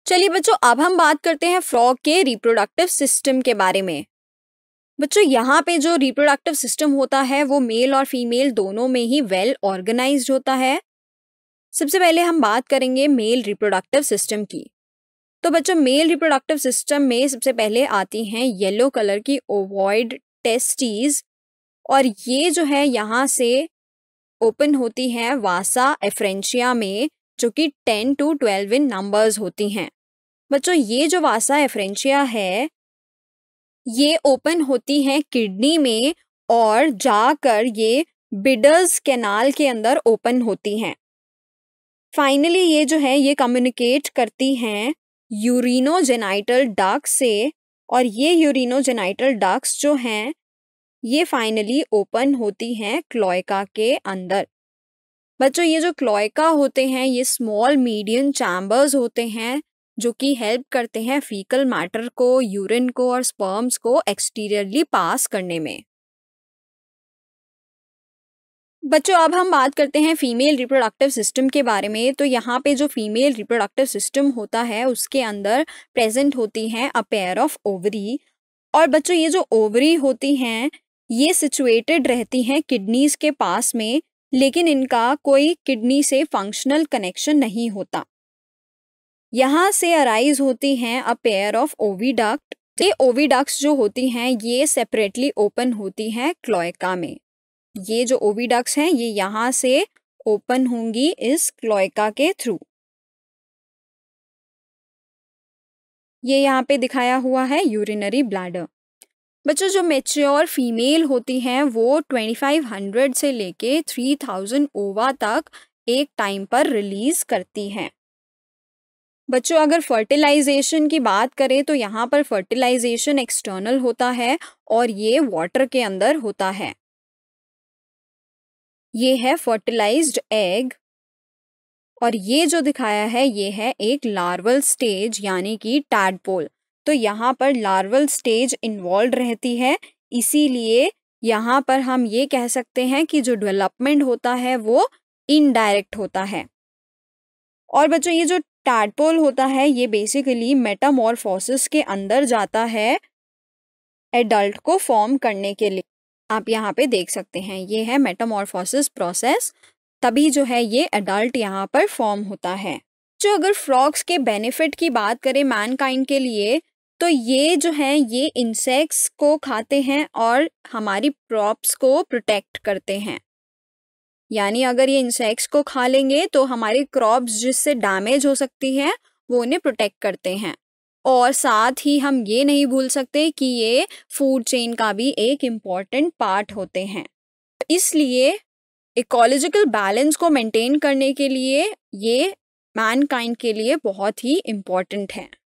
चलिए बच्चों, अब हम बात करते हैं फ्रॉग के रिप्रोडक्टिव सिस्टम के बारे में। बच्चों, यहाँ पे जो रिप्रोडक्टिव सिस्टम होता है वो मेल और फीमेल दोनों में ही वेल ऑर्गेनाइज्ड होता है। सबसे पहले हम बात करेंगे मेल रिप्रोडक्टिव सिस्टम की। तो बच्चों, मेल रिप्रोडक्टिव सिस्टम में सबसे पहले आती हैं येलो कलर की ओवॉइड टेस्टीज, और ये जो है यहाँ से ओपन होती हैं वासा एफ्रेंशिया में, जो कि 10 to 12 इन नंबर्स होती हैं। बच्चों, ये जो वासा एफ्रेंशिया है ये ओपन होती हैं किडनी में और जाकर ये बिडर्स कैनाल के अंदर ओपन होती हैं। फाइनली ये जो है ये कम्युनिकेट करती हैं यूरिनोजेनाइटल डक्ट से, और ये यूरिनोजेनाइटल डक्ट्स जो हैं ये फाइनली ओपन होती हैं क्लोएका के अंदर। बच्चों, ये जो क्लोएका होते हैं ये स्मॉल मीडियम चैम्बर्स होते हैं जो कि हेल्प करते हैं फीकल मैटर को, यूरिन को और स्पर्म्स को एक्सटीरियरली पास करने में। बच्चों, अब हम बात करते हैं फीमेल रिप्रोडक्टिव सिस्टम के बारे में। तो यहाँ पे जो फीमेल रिप्रोडक्टिव सिस्टम होता है उसके अंदर प्रेजेंट होती हैं अ पेयर ऑफ ओवरी। और बच्चों, ये जो ओवरी होती हैं ये सिचुएटेड रहती हैं किडनीज के पास में, लेकिन इनका कोई किडनी से फंक्शनल कनेक्शन नहीं होता। यहाँ से अराइज होती हैं अ पेयर ऑफ ओविडक्ट। ये ओविडक्ट्स जो होती हैं ये सेपरेटली ओपन होती हैं क्लोएका में। ये जो ओविडक्ट्स हैं ये यहाँ से ओपन होंगी इस क्लोएका के थ्रू। ये यहाँ पे दिखाया हुआ है यूरिनरी ब्लैडर। बच्चों, जो मेच्योर फीमेल होती हैं वो 2500 से लेके 3000 ओवा तक एक टाइम पर रिलीज करती हैं। बच्चों, अगर फर्टिलाइजेशन की बात करें तो यहाँ पर फर्टिलाइजेशन एक्सटर्नल होता है और ये वाटर के अंदर होता है। ये है फर्टिलाइज्ड एग, और ये जो दिखाया है ये है एक लार्वल स्टेज यानी कि टैडपोल। तो यहाँ पर लार्वल स्टेज इन्वॉल्व रहती है, इसीलिए यहाँ पर हम ये कह सकते हैं कि जो डेवलपमेंट होता है वो इनडायरेक्ट होता है। और बच्चों, ये जो टैडपोल होता है ये बेसिकली मेटामॉर्फोसिस के अंदर जाता है एडल्ट को फॉर्म करने के लिए। आप यहाँ पे देख सकते हैं ये है मेटामॉर्फोसिस प्रोसेस, तभी जो है ये एडल्ट यहाँ पर फॉर्म होता है। जो अगर फ्रॉग्स के बेनिफिट की बात करें मैनकाइंड के लिए, तो ये जो है ये इंसेक्ट्स को खाते हैं और हमारी क्रॉप्स को प्रोटेक्ट करते हैं। यानी अगर ये इंसेक्ट्स को खा लेंगे तो हमारी क्रॉप्स जिससे डैमेज हो सकती हैं वो उन्हें प्रोटेक्ट करते हैं। और साथ ही हम ये नहीं भूल सकते कि ये फूड चेन का भी एक इम्पॉर्टेंट पार्ट होते हैं। इसलिए इकोलॉजिकल बैलेंस को मेंटेन करने के लिए ये मैनकाइंड के लिए बहुत ही इम्पॉर्टेंट है।